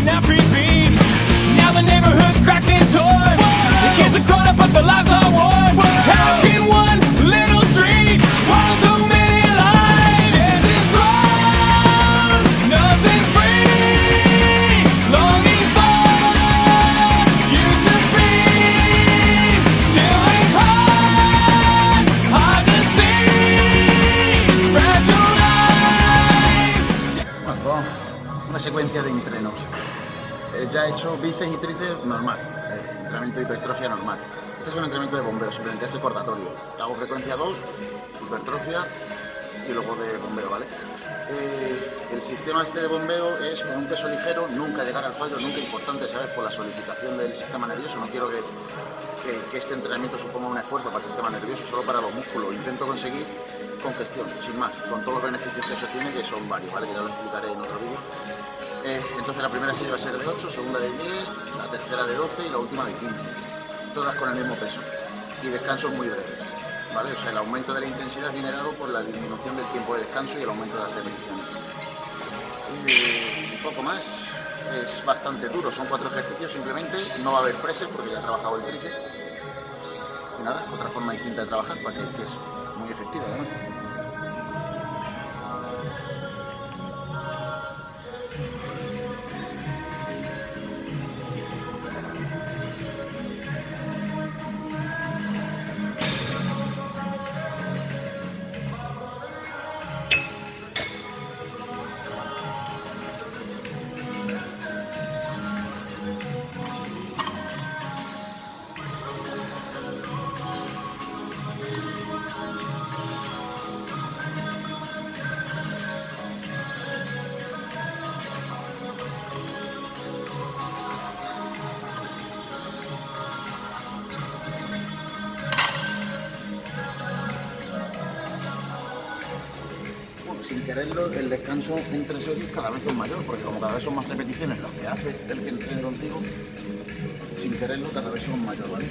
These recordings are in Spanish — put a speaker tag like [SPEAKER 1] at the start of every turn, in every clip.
[SPEAKER 1] Secuencia de entrenos. Ya he hecho bíceps y tríceps normal, entrenamiento de hipertrofia normal. Este es un entrenamiento de bombeo, simplemente es recordatorio. Hago frecuencia 2, hipertrofia y luego de bombeo, ¿vale? El sistema este de bombeo es con un peso ligero, nunca llegar al fallo, nunca importante, ¿sabes? Por la solidificación del sistema nervioso. No quiero que este entrenamiento suponga un esfuerzo para el sistema nervioso, solo para los músculos. Intento conseguir congestión, sin más, con todos los beneficios que eso tiene, que son varios, ¿vale? Que ya lo explicaré en otro vídeo. Entonces la primera serie va a ser de 8, segunda de 10, la tercera de 12 y la última de 15. Todas con el mismo peso y descansos muy breves, ¿vale? O sea, el aumento de la intensidad viene dado por la disminución del tiempo de descanso y el aumento de las repeticiones. Un poco más, es bastante duro, son 4 ejercicios simplemente, no va a haber presses porque ya he trabajado el tríceps. Y nada, otra forma distinta de trabajar, para que es muy efectiva además. Sin quererlo, el descanso entre series cada vez es mayor, porque como cada vez son más repeticiones las que hace el que entrene contigo, sin quererlo cada vez son mayor, ¿vale?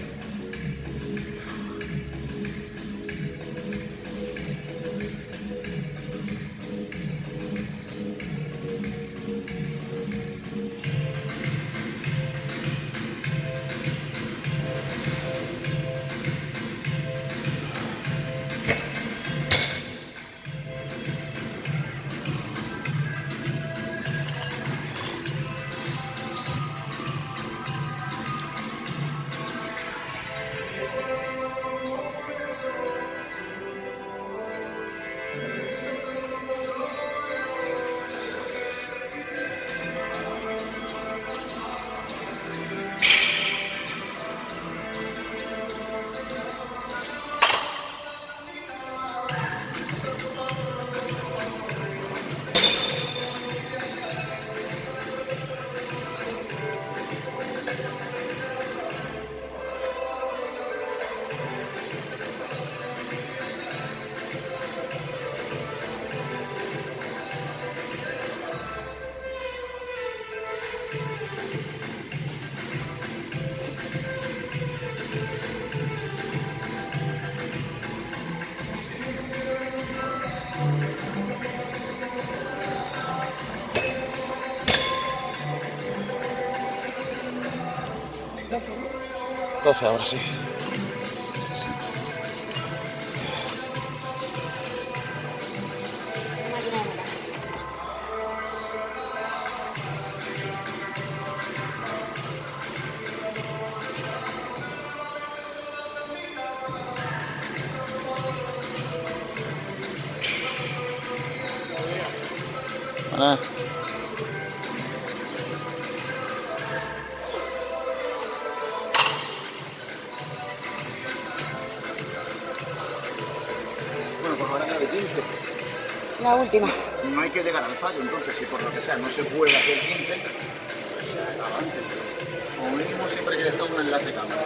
[SPEAKER 1] Ahora sí. Ahora.
[SPEAKER 2] La última.
[SPEAKER 1] No hay que llegar al fallo, entonces si por lo que sea no se puede hacer 15, pues se acaba antes. Como mínimo siempre hay que dejar un enlace de cámara.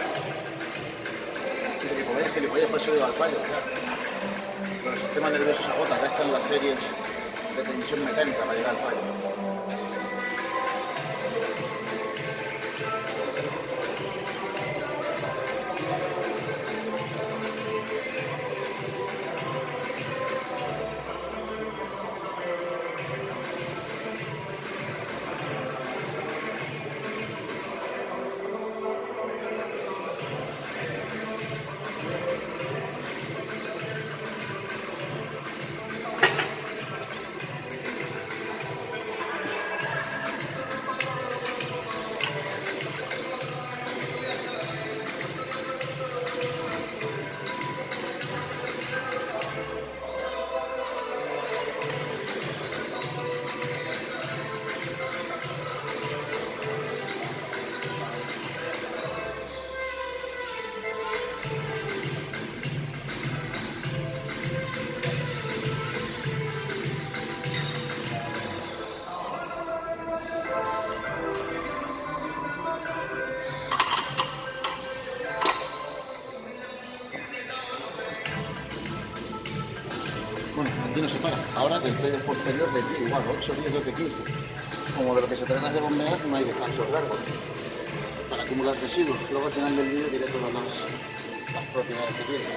[SPEAKER 1] Que le pues se al fallo, claro. Pero el sistema nervioso se agota, ya están las series de tensión mecánica para llegar al fallo. Bueno, aquí no se para. Ahora el pliegue posterior de pie, igual, 8, 10, 12, 15. Como de lo que se trata de bombear, no hay descansos largos para acumular residuos. Luego al final del vídeo diré todas las propiedades que tiene.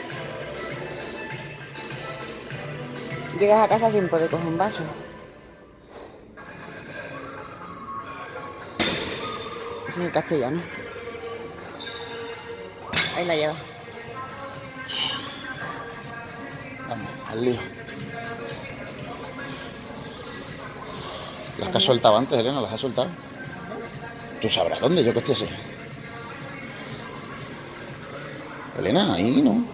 [SPEAKER 2] Llegas a casa sin poder coger un vaso. Es en castellano. Ahí la lleva.
[SPEAKER 1] Vamos, al lío. ¿Las que has soltado antes, Elena? ¿Las has soltado? Tú sabrás dónde, yo que esté así. Elena, ahí no.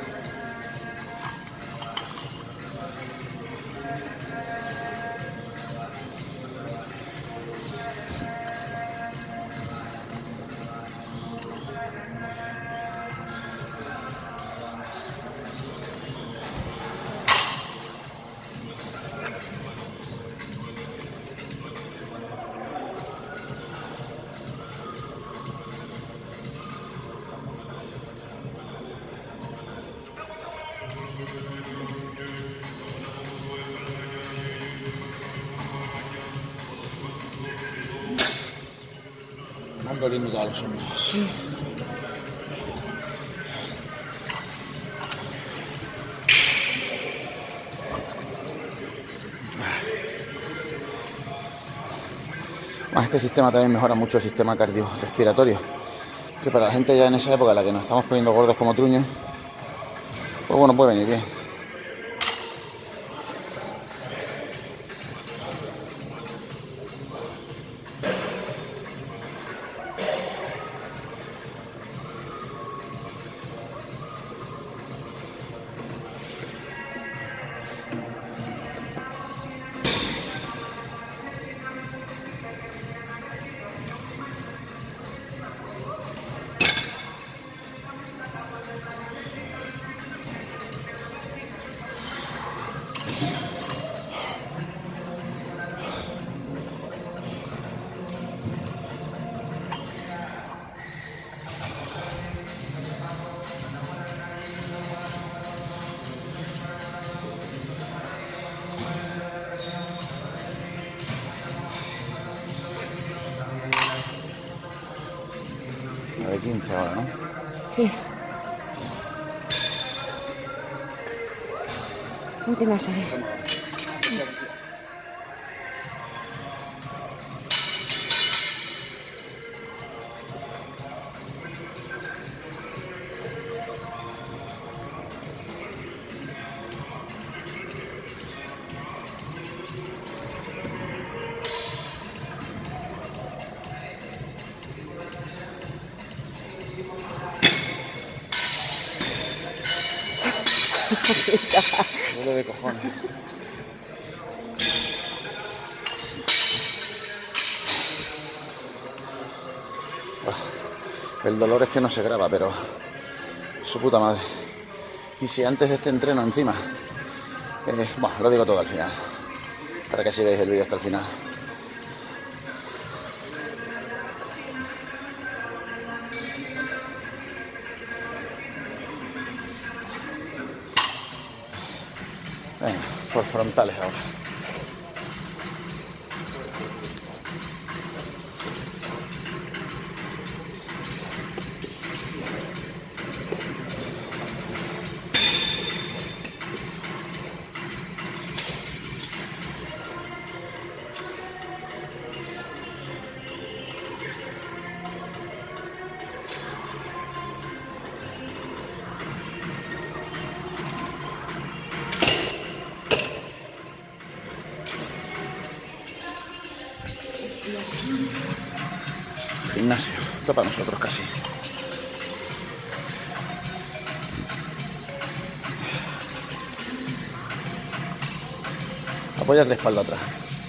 [SPEAKER 1] Me han doliendo ya los hombros.
[SPEAKER 2] Sí.
[SPEAKER 1] Este sistema también mejora mucho el sistema cardiorrespiratorio, que para la gente ya en esa época en la que nos estamos poniendo gordos como truños, pues bueno, puede venir bien. De 15 ahora, ¿no?
[SPEAKER 2] Sí. Última serie.
[SPEAKER 1] Duele de cojones. El dolor es que no se graba, pero su puta madre. Y si antes de este entreno encima, bueno, lo digo todo al final, para que así veáis el vídeo hasta el final. Venga, por frontales ahora. Gimnasio, esto para nosotros casi. Apoyas la espalda atrás.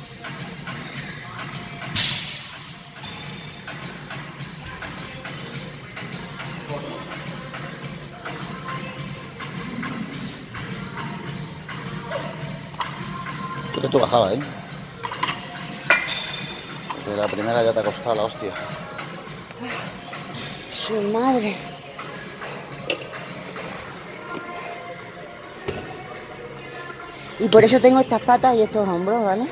[SPEAKER 1] Creo que tú bajabas, ¿eh? Porque la primera ya te ha costado la hostia.
[SPEAKER 2] Su madre. Y por eso tengo estas patas y estos hombros, ¿vale?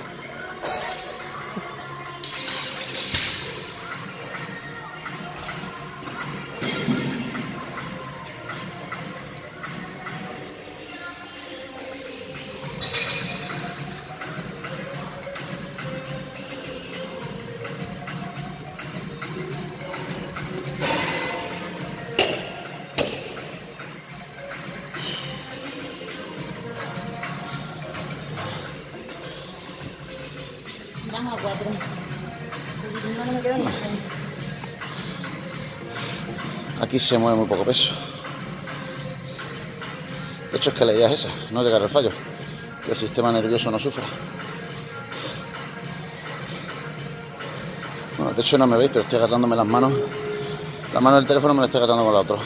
[SPEAKER 2] Vamos a 4. No me quedo ni 6.
[SPEAKER 1] Aquí se mueve muy poco peso. De hecho es que la idea es esa, no llegar al fallo, que el sistema nervioso no sufra. Bueno, de hecho no me veis, pero estoy agarrándome las manos. La mano del teléfono me la estoy agarrando con la otra.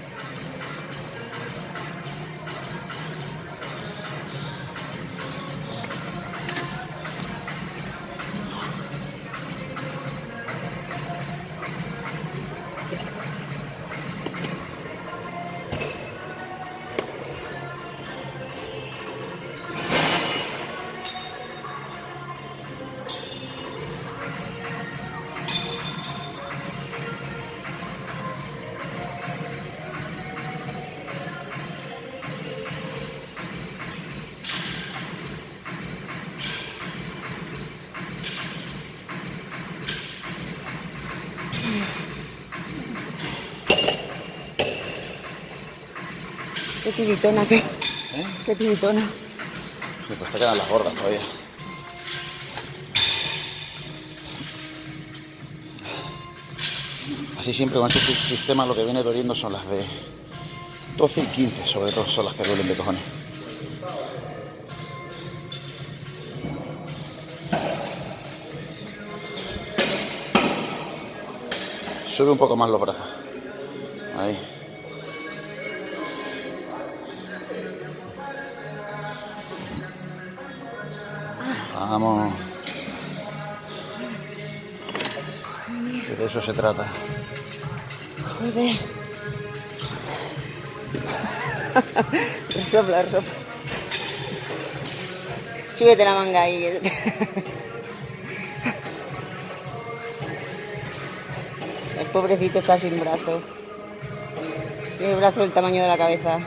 [SPEAKER 2] Qué tiritona, ¿qué?
[SPEAKER 1] ¿Eh?
[SPEAKER 2] Qué tiritona.
[SPEAKER 1] Sí, pues te quedan las gordas todavía. Así siempre con este sistema lo que viene doliendo son las de 12 y 15, sobre todo son las que duelen de cojones. Sube un poco más los brazos. Ahí. Vamos. Que de eso se trata.
[SPEAKER 2] Joder. Resopla, resopla. Súbete la manga ahí. El pobrecito está sin brazo. Tiene el brazo del tamaño de la cabeza.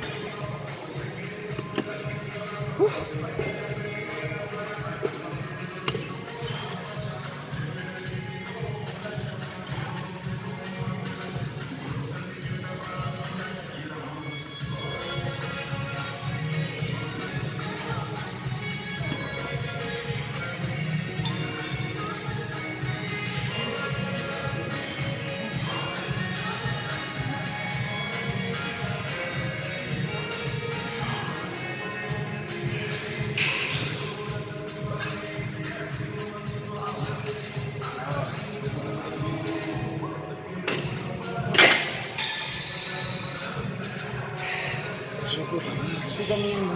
[SPEAKER 2] Estoy comiendo.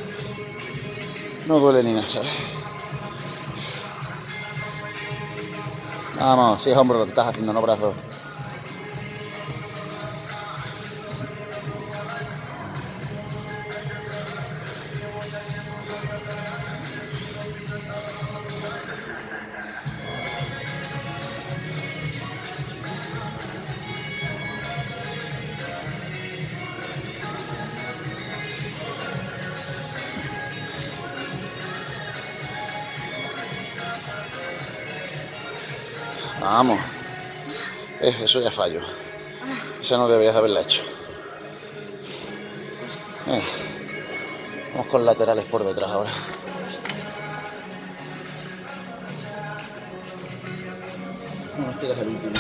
[SPEAKER 1] No duele ni nada, ¿sabes? Vamos, si es hombro lo que estás haciendo, no brazos. Vamos. Eso ya fallo. Esa no deberías haberla hecho. Vamos con laterales por detrás ahora. Bueno, este ya es el último.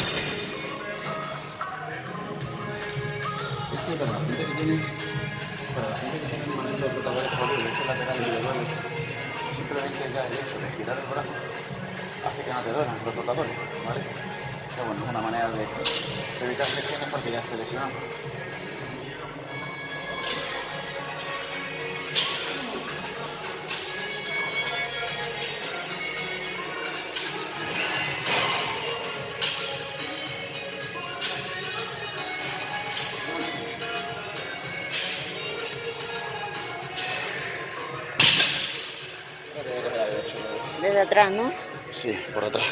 [SPEAKER 1] Este para la gente que tiene un momento de flotadores jodidos, esos laterales y de duele, simplemente ya el hecho de girar el brazo hace que no te duelan los flotadores, ¿vale? Que bueno, es una manera de evitar lesiones porque ya esté lesionado.
[SPEAKER 2] Desde atrás, ¿no?
[SPEAKER 1] Sí, por atrás.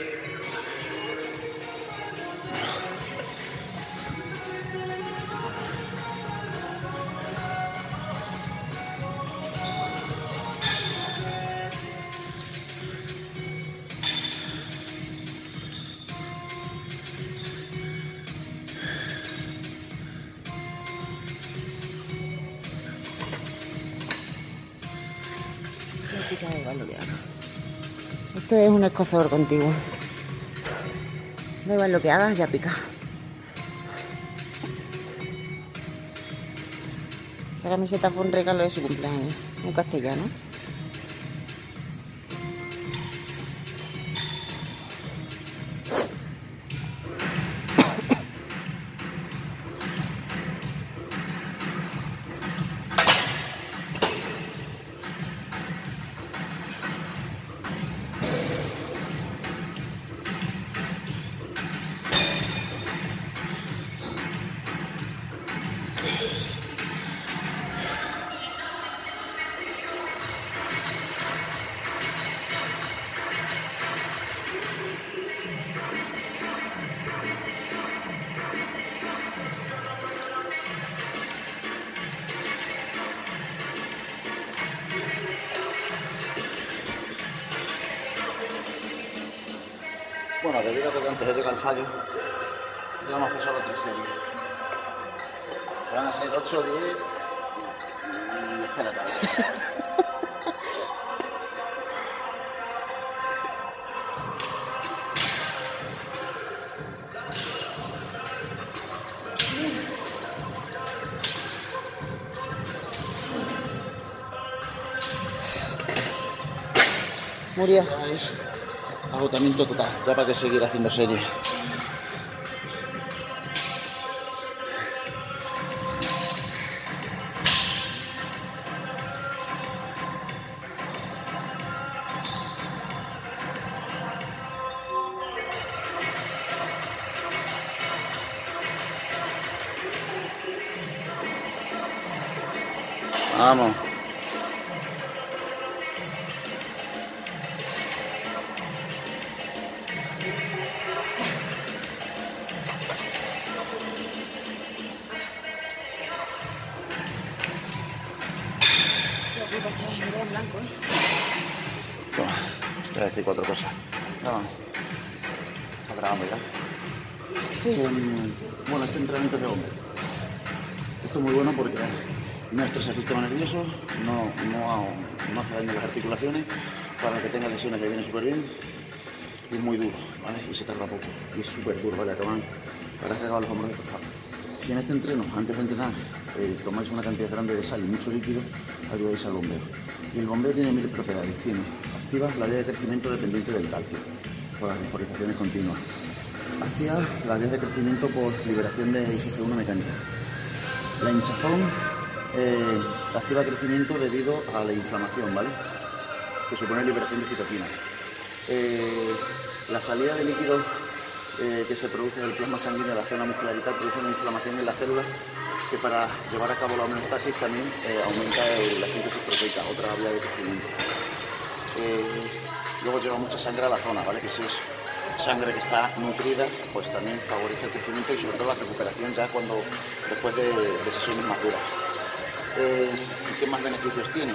[SPEAKER 2] Pica, da igual lo que hagas. Esto es un escozor contigo. Da igual lo que hagas, ya pica. Esa camiseta fue un regalo de su cumpleaños, un castellano. Bueno, debido a que antes de llegar al fallo, ya vamos a hacer solo 3 series. Van a ser 8, 10 y espérate. Murió. Ya es agotamiento total, ya para que seguir haciendo series. Vamos. Toma, te voy a decir 4 cosas. No. Está grabando ya. Sí. Bueno, este entrenamiento es de bombero. Esto es muy bueno porque no estresa el sistema nervioso, no hace daño a las articulaciones. Para el que tenga lesiones le viene súper bien. Y es muy duro, ¿vale? Y se tarda poco. Y es súper duro, ¿vale? Acaban para cargar los hombros de estos. Si en este entreno, antes de entrenar, tomáis una cantidad grande de sal y mucho líquido, ayudáis al bombeo. Y el bombeo tiene 1000 propiedades. Activa la vía de crecimiento dependiente del calcio, por las vaporizaciones continuas. Activa la vía de crecimiento por liberación de IgG1 mecánica. La hinchazón activa crecimiento debido a la inflamación, ¿vale? Que supone liberación de citoquinas. La salida de líquido que se produce en el plasma sanguíneo de la zona muscular y tal produce una inflamación en las células que para llevar a cabo la homeostasis también aumenta la síntesis proteica, otra vía de crecimiento. Luego lleva mucha sangre a la zona, ¿vale? Que si es sangre que está nutrida, pues también favorece el crecimiento y sobre todo la recuperación ya después de sesiones más duras. ¿Qué más beneficios tiene?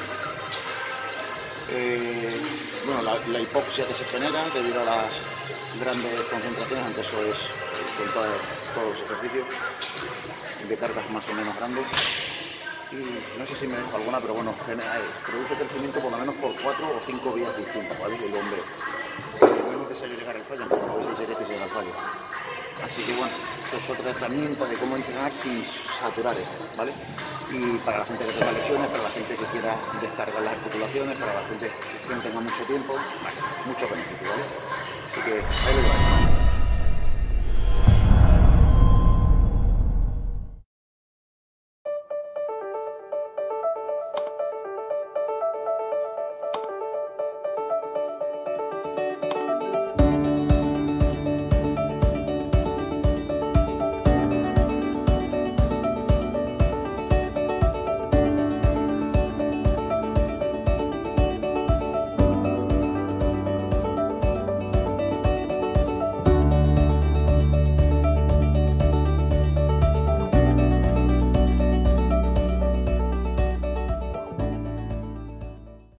[SPEAKER 2] Bueno, la hipoxia que se genera debido a las grandes concentraciones, aunque eso es con todos los ejercicios de cargas más o menos grandes. Y no sé si me dejo alguna, pero bueno, produce crecimiento por lo menos por 4 o 5 vías distintas, ¿vale? El bombeo. No es necesario llegar al fallo, porque no veis si que llega al fallo. Así que bueno, esto es otra herramienta de cómo entrenar sin saturar esto, ¿vale? Y para la gente que tenga lesiones, para la gente que quiera descargar las articulaciones, para la gente que no tenga mucho tiempo, vale, muchos beneficios, ¿vale? Así que ahí lo lleváis.